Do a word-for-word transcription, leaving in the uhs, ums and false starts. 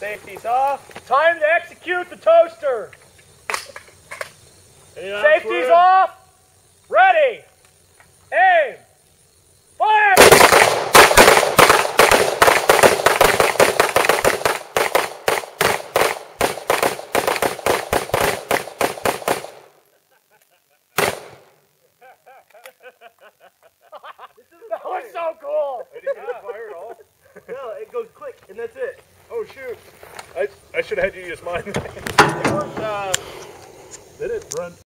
Safety's off. Time to execute the toaster. Safety's off. Ready. Aim. Fire! That was so cool. I didn't get fire at all. No, it goes click and that's it. Oh shoot! I I should have had you use mine. It was, uh, Did it run?